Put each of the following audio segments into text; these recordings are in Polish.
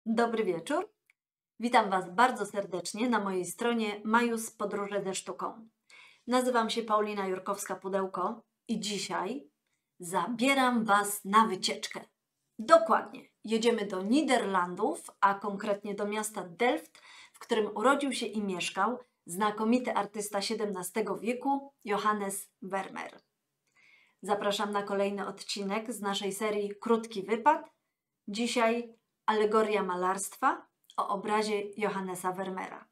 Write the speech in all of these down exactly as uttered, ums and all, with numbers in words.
Dobry wieczór. Witam Was bardzo serdecznie na mojej stronie Majus Podróże ze Sztuką. Nazywam się Paulina Jurkowska-Pudełko i dzisiaj zabieram Was na wycieczkę. Dokładnie, jedziemy do Niderlandów, a konkretnie do miasta Delft, w którym urodził się i mieszkał znakomity artysta siedemnastego wieku Johannes Vermeer. Zapraszam na kolejny odcinek z naszej serii Krótki Wypad. Dzisiaj alegoria malarstwa o obrazie Johannesa Vermeera.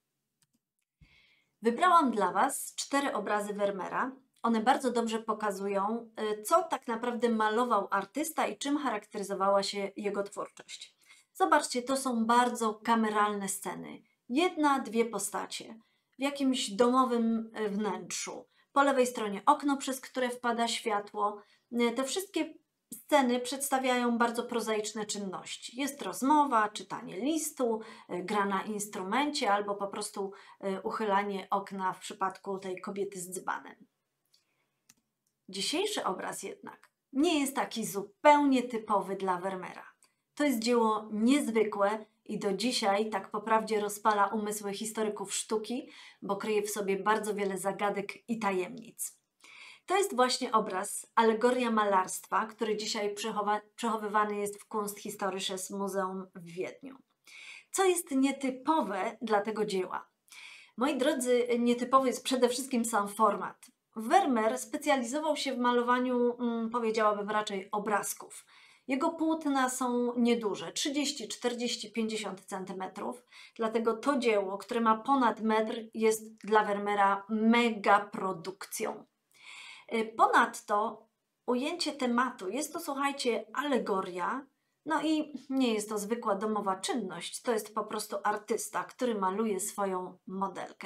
Wybrałam dla Was cztery obrazy Vermeera. One bardzo dobrze pokazują, co tak naprawdę malował artysta i czym charakteryzowała się jego twórczość. Zobaczcie, to są bardzo kameralne sceny. Jedna, dwie postacie w jakimś domowym wnętrzu. Po lewej stronie okno, przez które wpada światło. Te wszystkie sceny przedstawiają bardzo prozaiczne czynności. Jest rozmowa, czytanie listu, gra na instrumencie albo po prostu uchylanie okna w przypadku tej kobiety z dzbanem. Dzisiejszy obraz jednak nie jest taki zupełnie typowy dla Vermeera. To jest dzieło niezwykłe i do dzisiaj tak po prawdzie rozpala umysły historyków sztuki, bo kryje w sobie bardzo wiele zagadek i tajemnic. To jest właśnie obraz Alegoria malarstwa, który dzisiaj przechowywany jest w Kunsthistorisches Museum w Wiedniu. Co jest nietypowe dla tego dzieła? Moi drodzy, nietypowy jest przede wszystkim sam format. Vermeer specjalizował się w malowaniu, hmm, powiedziałabym raczej obrazków. Jego płótna są nieduże, trzydzieści, czterdzieści, pięćdziesiąt centymetrów, dlatego to dzieło, które ma ponad metr, jest dla Vermeera mega produkcją. Ponadto ujęcie tematu jest to, słuchajcie, alegoria, no i nie jest to zwykła domowa czynność, to jest po prostu artysta, który maluje swoją modelkę.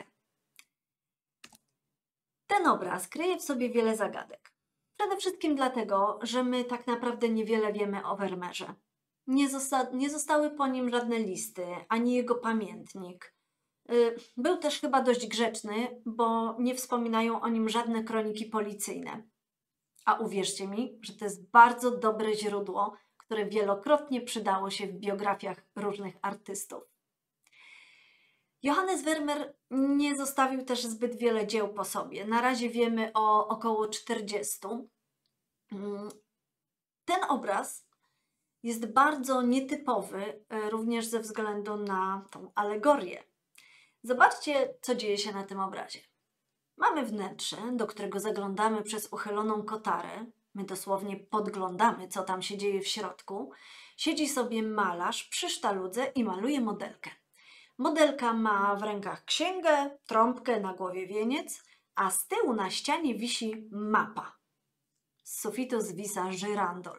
Ten obraz kryje w sobie wiele zagadek. Przede wszystkim dlatego, że my tak naprawdę niewiele wiemy o Vermeerze. Nie, zosta nie zostały po nim żadne listy, ani jego pamiętnik. Był też chyba dość grzeczny, bo nie wspominają o nim żadne kroniki policyjne. A uwierzcie mi, że to jest bardzo dobre źródło, które wielokrotnie przydało się w biografiach różnych artystów. Johannes Vermeer nie zostawił też zbyt wiele dzieł po sobie. Na razie wiemy o około czterdziestu. Ten obraz jest bardzo nietypowy, również ze względu na tą alegorię. Zobaczcie, co dzieje się na tym obrazie. Mamy wnętrze, do którego zaglądamy przez uchyloną kotarę. My dosłownie podglądamy, co tam się dzieje w środku. Siedzi sobie malarz przy sztaludze i maluje modelkę. Modelka ma w rękach księgę, trąbkę, na głowie wieniec, a z tyłu na ścianie wisi mapa. Z sufitu zwisa żyrandol.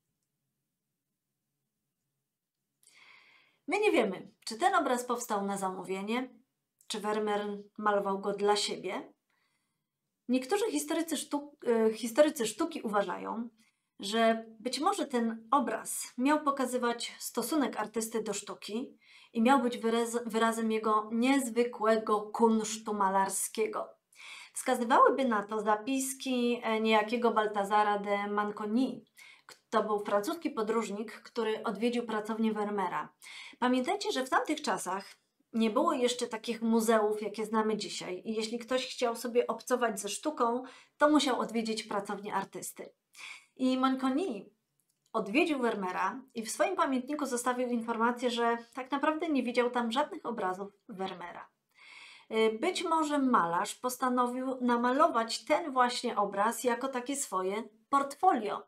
My nie wiemy, czy ten obraz powstał na zamówienie, czy Vermeer malował go dla siebie. Niektórzy historycy, sztuk, historycy sztuki uważają, że być może ten obraz miał pokazywać stosunek artysty do sztuki i miał być wyraz, wyrazem jego niezwykłego kunsztu malarskiego. Wskazywałyby na to zapiski niejakiego Baltazara de Manconi. To był francuski podróżnik, który odwiedził pracownię Vermeera. Pamiętajcie, że w tamtych czasach nie było jeszcze takich muzeów, jakie znamy dzisiaj. I jeśli ktoś chciał sobie obcować ze sztuką, to musiał odwiedzić pracownię artysty. I Manconi odwiedził Vermeera i w swoim pamiętniku zostawił informację, że tak naprawdę nie widział tam żadnych obrazów Vermeera. Być może malarz postanowił namalować ten właśnie obraz jako takie swoje portfolio.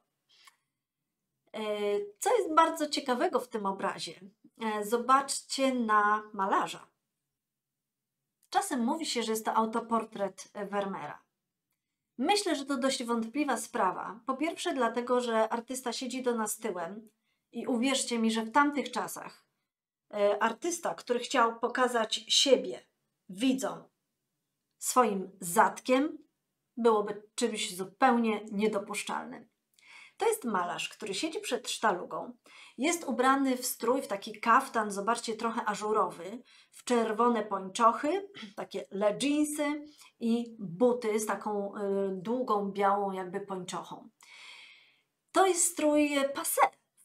Co jest bardzo ciekawego w tym obrazie? Zobaczcie na malarza. Czasem mówi się, że jest to autoportret Vermeera. Myślę, że to dość wątpliwa sprawa. Po pierwsze dlatego, że artysta siedzi do nas tyłem i uwierzcie mi, że w tamtych czasach artysta, który chciał pokazać siebie widzom swoim zadkiem, byłoby czymś zupełnie niedopuszczalnym. To jest malarz, który siedzi przed sztalugą, jest ubrany w strój, w taki kaftan, zobaczcie, trochę ażurowy, w czerwone pończochy, takie leginsy i buty z taką y, długą, białą jakby pończochą. To jest strój passé.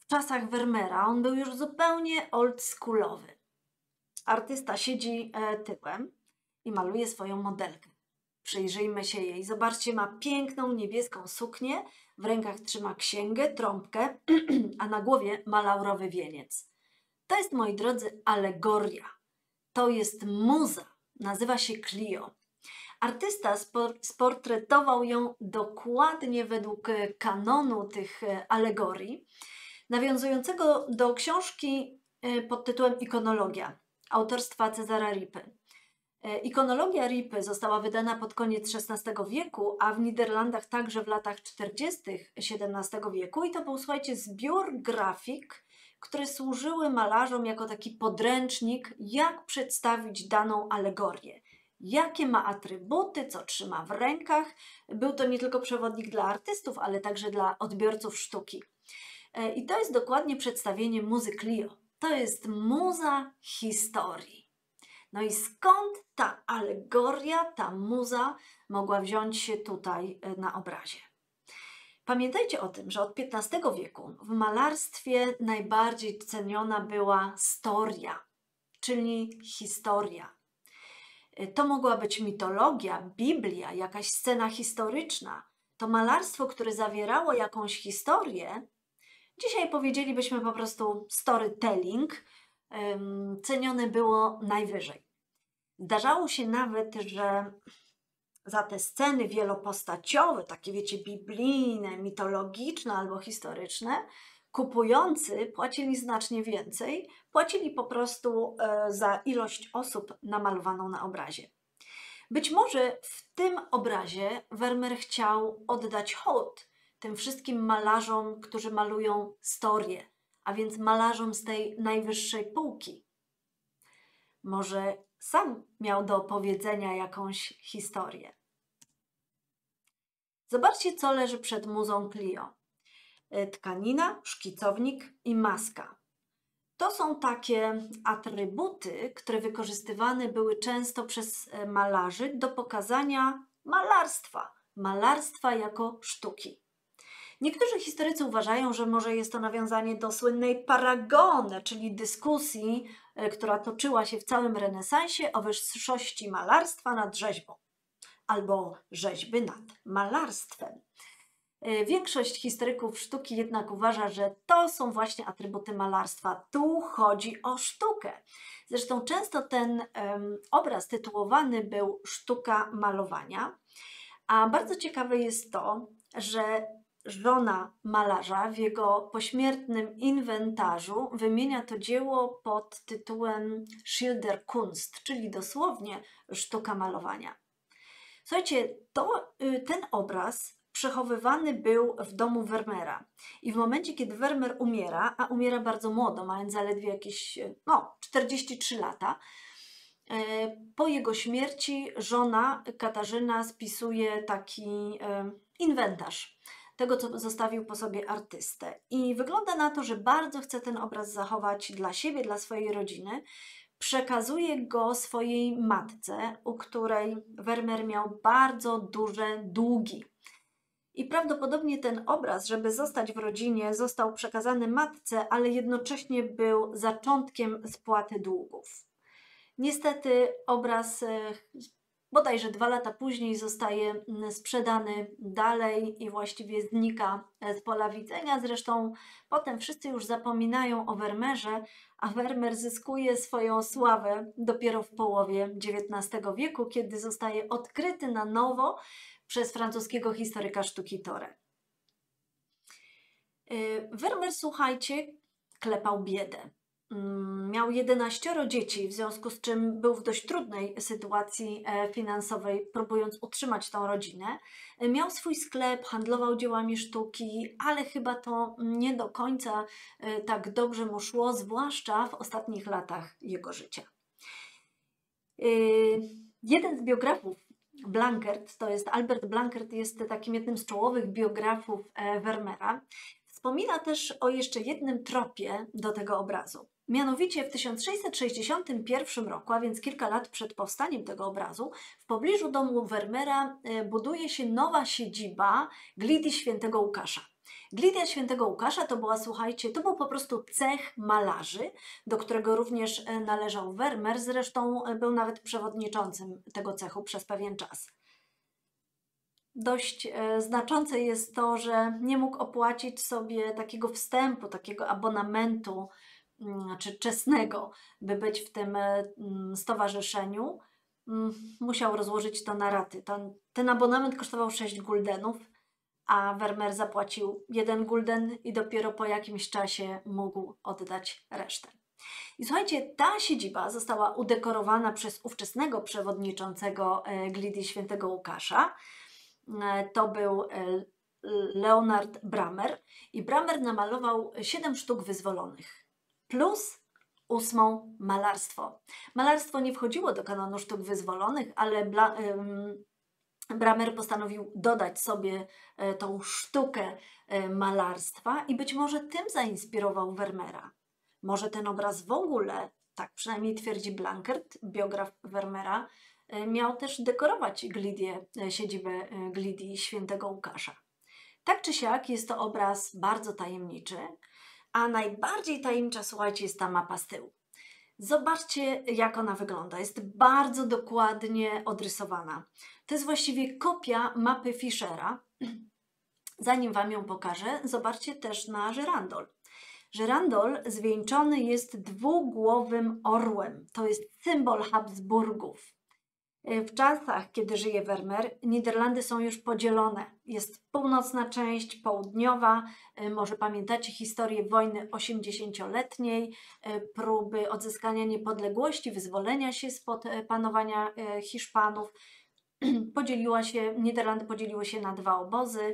czasach Vermeera on był już zupełnie oldschoolowy. Artysta siedzi tyłem i maluje swoją modelkę. Przyjrzyjmy się jej. Zobaczcie, ma piękną niebieską suknię, w rękach trzyma księgę, trąbkę, a na głowie ma laurowy wieniec. To jest, moi drodzy, alegoria. To jest muza. Nazywa się Clio. Artysta sportretował ją dokładnie według kanonu tych alegorii, nawiązującego do książki pod tytułem Ikonologia, autorstwa Cezara Rippy. Ikonologia Rippy została wydana pod koniec szesnastego wieku, a w Niderlandach także w latach czterdziestych siedemnastego wieku i to był, słuchajcie, zbiór grafik, które służyły malarzom jako taki podręcznik, jak przedstawić daną alegorię. Jakie ma atrybuty, co trzyma w rękach. Był to nie tylko przewodnik dla artystów, ale także dla odbiorców sztuki. I to jest dokładnie przedstawienie muzy Clio. To jest muza historii. No i skąd ta alegoria, ta muza mogła wziąć się tutaj na obrazie? Pamiętajcie o tym, że od piętnastego wieku w malarstwie najbardziej ceniona była storia, czyli historia. To mogła być mitologia, Biblia, jakaś scena historyczna. To malarstwo, które zawierało jakąś historię, dzisiaj powiedzielibyśmy po prostu storytelling, cenione było najwyżej. Zdarzało się nawet, że za te sceny wielopostaciowe, takie wiecie, biblijne, mitologiczne albo historyczne, kupujący płacili znacznie więcej, płacili po prostu za ilość osób namalowaną na obrazie. Być może w tym obrazie Vermeer chciał oddać hołd tym wszystkim malarzom, którzy malują historię, a więc malarzom z tej najwyższej półki. Może sam miał do opowiedzenia jakąś historię. Zobaczcie, co leży przed muzą Clio. Tkanina, szkicownik i maska. To są takie atrybuty, które wykorzystywane były często przez malarzy do pokazania malarstwa. Malarstwa jako sztuki. Niektórzy historycy uważają, że może jest to nawiązanie do słynnej paragony, czyli dyskusji, która toczyła się w całym renesansie o wyższości malarstwa nad rzeźbą albo rzeźby nad malarstwem. Większość historyków sztuki jednak uważa, że to są właśnie atrybuty malarstwa. Tu chodzi o sztukę. Zresztą często ten um, obraz tytułowany był Sztuka malowania, a bardzo ciekawe jest to, że żona malarza w jego pośmiertnym inwentarzu wymienia to dzieło pod tytułem Schilderkunst, czyli dosłownie sztuka malowania. Słuchajcie, to, ten obraz przechowywany był w domu Vermeera i w momencie, kiedy Vermeer umiera, a umiera bardzo młodo, mając zaledwie jakieś no, czterdzieści trzy lata, po jego śmierci żona Katarzyna spisuje taki inwentarz tego, co zostawił po sobie artystę. I wygląda na to, że bardzo chce ten obraz zachować dla siebie, dla swojej rodziny. Przekazuje go swojej matce, u której Vermeer miał bardzo duże długi. I prawdopodobnie ten obraz, żeby zostać w rodzinie, został przekazany matce, ale jednocześnie był zaczątkiem spłaty długów. Niestety obraz bodajże dwa lata później zostaje sprzedany dalej i właściwie znika z pola widzenia. Zresztą potem wszyscy już zapominają o Vermeerze, a Vermeer zyskuje swoją sławę dopiero w połowie dziewiętnastego wieku, kiedy zostaje odkryty na nowo przez francuskiego historyka sztuki Thoré. Vermeer, słuchajcie, klepał biedę. Miał jedenaścioro dzieci, w związku z czym był w dość trudnej sytuacji finansowej, próbując utrzymać tą rodzinę. Miał swój sklep, handlował dziełami sztuki, ale chyba to nie do końca tak dobrze mu szło, zwłaszcza w ostatnich latach jego życia. Jeden z biografów Blankert, to jest Albert Blankert, jest takim jednym z czołowych biografów Vermeera. Wspomina też o jeszcze jednym tropie do tego obrazu. Mianowicie w tysiąc sześćset sześćdziesiątym pierwszym roku, a więc kilka lat przed powstaniem tego obrazu, w pobliżu domu Vermeera buduje się nowa siedziba Glity Świętego Łukasza. Glidia Świętego Łukasza to była, słuchajcie, to był po prostu cech malarzy, do którego również należał Vermeer, zresztą był nawet przewodniczącym tego cechu przez pewien czas. Dość e, znaczące jest to, że nie mógł opłacić sobie takiego wstępu, takiego abonamentu mm, czy czesnego, by być w tym mm, stowarzyszeniu. Mm, musiał rozłożyć to na raty. Ten, ten abonament kosztował sześć guldenów, a Vermeer zapłacił jeden gulden i dopiero po jakimś czasie mógł oddać resztę. I słuchajcie, ta siedziba została udekorowana przez ówczesnego przewodniczącego Glidii Świętego Łukasza. To był Leonard Bramer i Bramer namalował siedem sztuk wyzwolonych plus ósmą malarstwo. Malarstwo nie wchodziło do kanonu sztuk wyzwolonych, ale Bla, um, Bramer postanowił dodać sobie tą sztukę malarstwa i być może tym zainspirował Vermeera. Może ten obraz w ogóle, tak przynajmniej twierdzi Blankert, biograf Vermeera, miał też dekorować Glidię, siedzibę Glidii Świętego Łukasza. Tak czy siak jest to obraz bardzo tajemniczy, a najbardziej tajemnicza, słuchajcie, jest ta mapa z tyłu. Zobaczcie, jak ona wygląda. Jest bardzo dokładnie odrysowana. To jest właściwie kopia mapy Fischera. Zanim Wam ją pokażę, zobaczcie też na żyrandol. Żyrandol zwieńczony jest dwugłowym orłem. To jest symbol Habsburgów. W czasach, kiedy żyje Vermeer, Niderlandy są już podzielone. Jest północna część, południowa. Może pamiętacie historię wojny osiemdziesięcioletniej, próby odzyskania niepodległości, wyzwolenia się spod panowania Hiszpanów. Podzieliła się, Niderlandy podzieliły się na dwa obozy.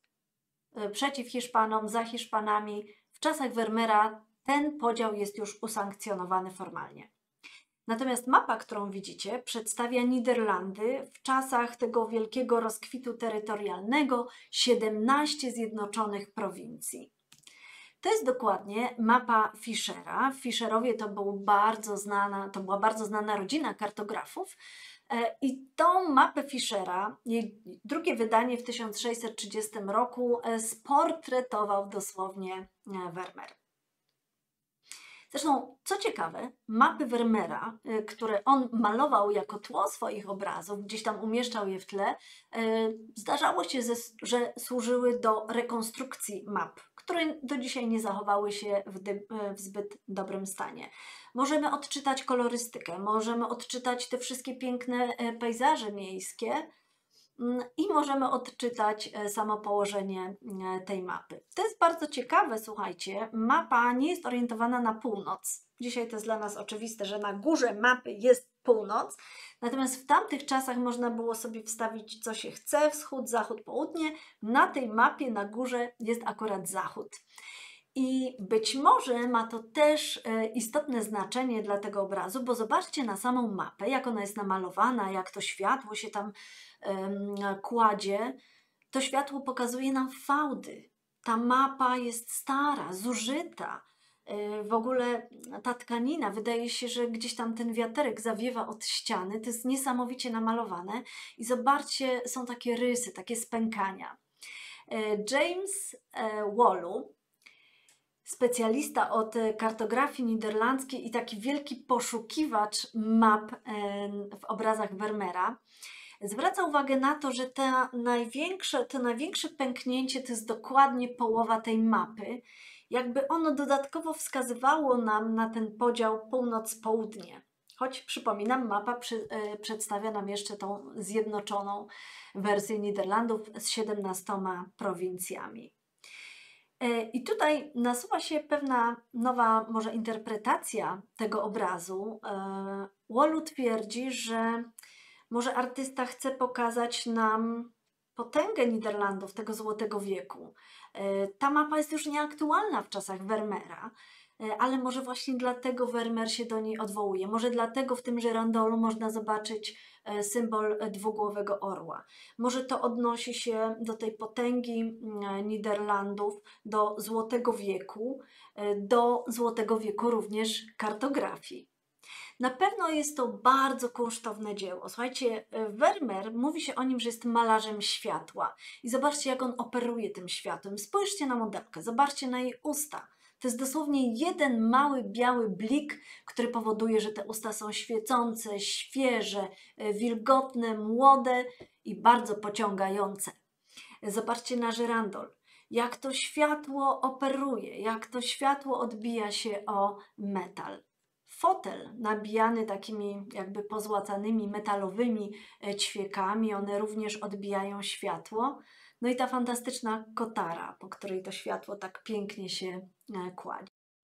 Przeciw Hiszpanom, za Hiszpanami. W czasach Vermeera ten podział jest już usankcjonowany formalnie. Natomiast mapa, którą widzicie, przedstawia Niderlandy w czasach tego wielkiego rozkwitu terytorialnego, siedemnaście zjednoczonych prowincji. To jest dokładnie mapa Fischera. Fischerowie to, był bardzo znana, to była bardzo znana rodzina kartografów i tą mapę Fischera, jej drugie wydanie w tysiąc sześćset trzydziestym roku, sportretował dosłownie Vermeer. Zresztą, co ciekawe, mapy Vermeera, które on malował jako tło swoich obrazów, gdzieś tam umieszczał je w tle, zdarzało się, że służyły do rekonstrukcji map, które do dzisiaj nie zachowały się w, w zbyt dobrym stanie. Możemy odczytać kolorystykę, możemy odczytać te wszystkie piękne pejzaże miejskie, i możemy odczytać samo położenie tej mapy. To jest bardzo ciekawe, słuchajcie, mapa nie jest orientowana na północ. Dzisiaj to jest dla nas oczywiste, że na górze mapy jest północ, natomiast w tamtych czasach można było sobie wstawić co się chce, wschód, zachód, południe. Na tej mapie na górze jest akurat zachód. I być może ma to też istotne znaczenie dla tego obrazu, bo zobaczcie na samą mapę, jak ona jest namalowana, jak to światło się tam um, kładzie. To światło pokazuje nam fałdy. Ta mapa jest stara, zużyta. W ogóle ta tkanina, wydaje się, że gdzieś tam ten wiaterek zawiewa od ściany. To jest niesamowicie namalowane. I zobaczcie, są takie rysy, takie spękania. James Wallu, specjalista od kartografii niderlandzkiej i taki wielki poszukiwacz map w obrazach Vermeera, zwraca uwagę na to, że te największe, to największe pęknięcie to jest dokładnie połowa tej mapy. Jakby ono dodatkowo wskazywało nam na ten podział północ-południe. Choć przypominam, mapa przy, e, przedstawia nam jeszcze tą zjednoczoną wersję Niderlandów z siedemnastoma prowincjami. I tutaj nasuwa się pewna nowa może interpretacja tego obrazu. Wallu twierdzi, że może artysta chce pokazać nam potęgę Niderlandów tego złotego wieku. Ta mapa jest już nieaktualna w czasach Vermeera, ale może właśnie dlatego Vermeer się do niej odwołuje. Może dlatego w tym żyrandolu można zobaczyć symbol dwugłowego orła. Może to odnosi się do tej potęgi Niderlandów, do złotego wieku, do złotego wieku również kartografii. Na pewno jest to bardzo kunsztowne dzieło. Słuchajcie, Vermeer, mówi się o nim, że jest malarzem światła. I zobaczcie, jak on operuje tym światłem. Spójrzcie na modelkę, zobaczcie na jej usta. To jest dosłownie jeden mały, biały blik, który powoduje, że te usta są świecące, świeże, wilgotne, młode i bardzo pociągające. Zobaczcie na żyrandol, jak to światło operuje, jak to światło odbija się o metal. Fotel nabijany takimi jakby pozłacanymi metalowymi ćwiekami, one również odbijają światło. No i ta fantastyczna kotara, po której to światło tak pięknie się kładzie.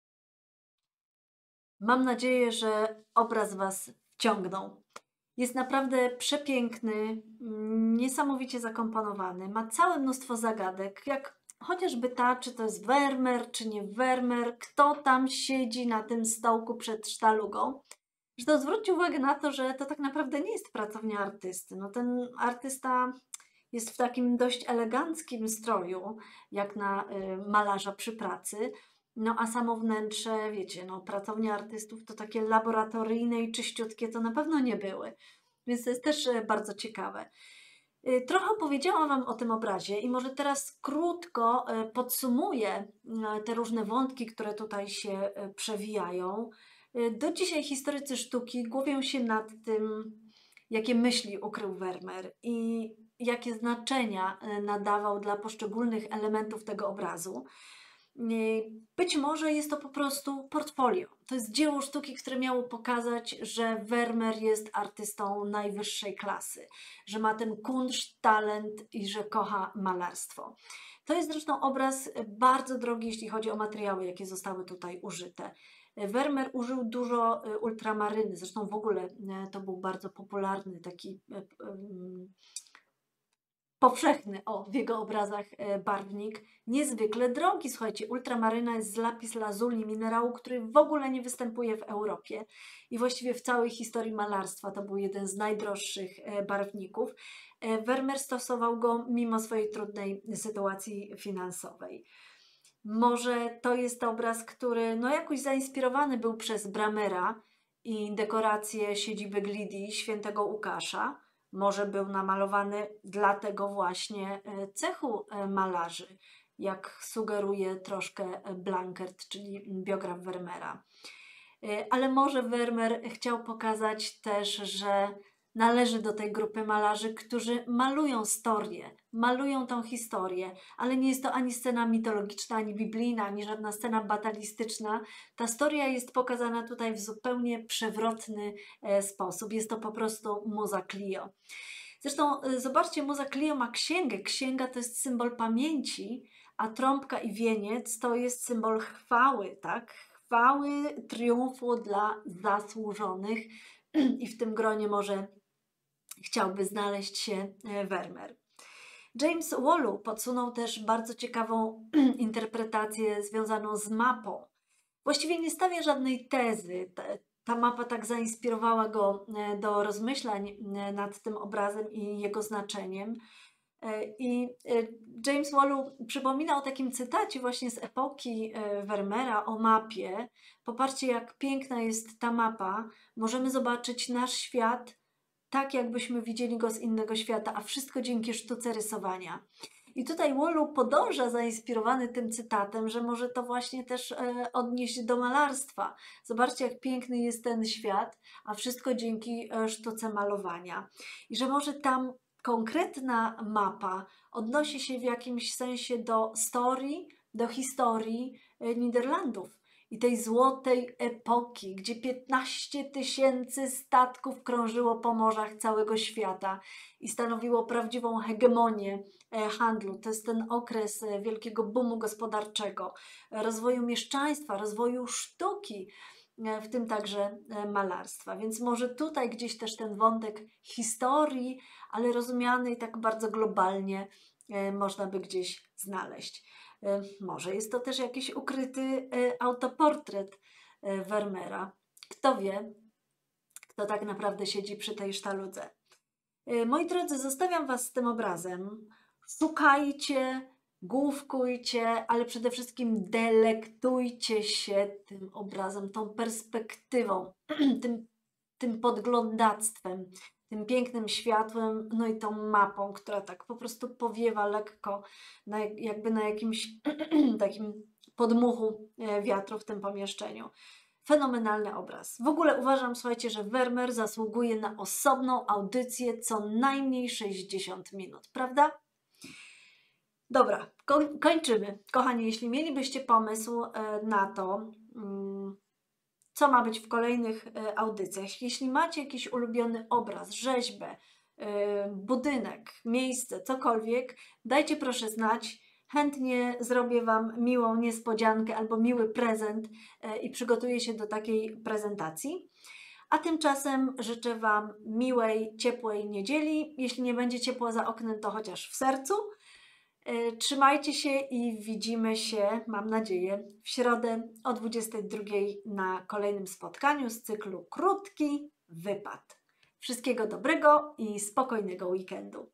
Mam nadzieję, że obraz Was wciągnął. Jest naprawdę przepiękny, niesamowicie zakomponowany, ma całe mnóstwo zagadek, jak chociażby ta, czy to jest Vermeer, czy nie Vermeer, kto tam siedzi na tym stołku przed sztalugą. Zresztą zwróćcie uwagę na to, że to tak naprawdę nie jest pracownia artysty. No, ten artysta jest w takim dość eleganckim stroju, jak na y, malarza przy pracy. No a samo wnętrze, wiecie, no pracownie artystów to takie laboratoryjne i czyściutkie to na pewno nie były. Więc to jest też bardzo ciekawe. Trochę opowiedziałam Wam o tym obrazie i może teraz krótko podsumuję te różne wątki, które tutaj się przewijają. Do dzisiaj historycy sztuki głowią się nad tym, jakie myśli ukrył Vermeer i jakie znaczenia nadawał dla poszczególnych elementów tego obrazu. Być może jest to po prostu portfolio. To jest dzieło sztuki, które miało pokazać, że Vermeer jest artystą najwyższej klasy, że ma ten kunszt, talent i że kocha malarstwo. To jest zresztą obraz bardzo drogi, jeśli chodzi o materiały, jakie zostały tutaj użyte. Vermeer użył dużo ultramaryny, zresztą w ogóle to był bardzo popularny taki powszechny o, w jego obrazach barwnik, niezwykle drogi. Słuchajcie, ultramaryna jest z lapis lazuli, minerału, który w ogóle nie występuje w Europie i właściwie w całej historii malarstwa to był jeden z najdroższych barwników. Vermeer stosował go mimo swojej trudnej sytuacji finansowej. Może to jest obraz, który no jakoś zainspirowany był przez Bramera i dekoracje siedziby Glidii świętego Łukasza. Może był namalowany dla tego właśnie cechu malarzy, jak sugeruje troszkę Blankert, czyli biograf Vermeera. Ale może Vermeer chciał pokazać też, że należy do tej grupy malarzy, którzy malują historię, malują tą historię, ale nie jest to ani scena mitologiczna, ani biblijna, ani żadna scena batalistyczna. Ta historia jest pokazana tutaj w zupełnie przewrotny sposób. Jest to po prostu muza Clio. Zresztą zobaczcie, muza Clio ma księgę. Księga to jest symbol pamięci, a trąbka i wieniec to jest symbol chwały, tak? Chwały, triumfu dla zasłużonych i w tym gronie może chciałby znaleźć się Vermeer. James Wholu podsunął też bardzo ciekawą interpretację związaną z mapą. Właściwie nie stawia żadnej tezy. Ta, ta mapa tak zainspirowała go do rozmyślań nad tym obrazem i jego znaczeniem. I James Wholu przypomina o takim cytacie właśnie z epoki Vermeera o mapie. Popatrzcie, jak piękna jest ta mapa. Możemy zobaczyć nasz świat tak, jakbyśmy widzieli go z innego świata, a wszystko dzięki sztuce rysowania. I tutaj Wholu podąża zainspirowany tym cytatem, że może to właśnie też e, odnieść do malarstwa. Zobaczcie, jak piękny jest ten świat, a wszystko dzięki e, sztuce malowania. I że może tam konkretna mapa odnosi się w jakimś sensie do story, do historii e, Niderlandów i tej złotej epoki, gdzie piętnaście tysięcy statków krążyło po morzach całego świata i stanowiło prawdziwą hegemonię handlu. To jest ten okres wielkiego boomu gospodarczego, rozwoju mieszczaństwa, rozwoju sztuki, w tym także malarstwa. Więc może tutaj gdzieś też ten wątek historii, ale rozumianej tak bardzo globalnie, można by gdzieś znaleźć. Może jest to też jakiś ukryty autoportret Vermeera. Kto wie, kto tak naprawdę siedzi przy tej sztaludze. Moi drodzy, zostawiam Was z tym obrazem. Szukajcie, główkujcie, ale przede wszystkim delektujcie się tym obrazem, tą perspektywą, tym, tym podglądactwem, tym pięknym światłem, no i tą mapą, która tak po prostu powiewa lekko, na, jakby na jakimś takim podmuchu wiatru w tym pomieszczeniu. Fenomenalny obraz. W ogóle uważam, słuchajcie, że Vermeer zasługuje na osobną audycję co najmniej sześćdziesiąt minut, prawda? Dobra, koń, kończymy. Kochani, jeśli mielibyście pomysł na to, co ma być w kolejnych audycjach, jeśli macie jakiś ulubiony obraz, rzeźbę, budynek, miejsce, cokolwiek, dajcie proszę znać. Chętnie zrobię Wam miłą niespodziankę albo miły prezent i przygotuję się do takiej prezentacji. A tymczasem życzę Wam miłej, ciepłej niedzieli. Jeśli nie będzie ciepło za oknem, to chociaż w sercu. Trzymajcie się i widzimy się, mam nadzieję, w środę o dwudziestej drugiej na kolejnym spotkaniu z cyklu Krótki Wypad. Wszystkiego dobrego i spokojnego weekendu.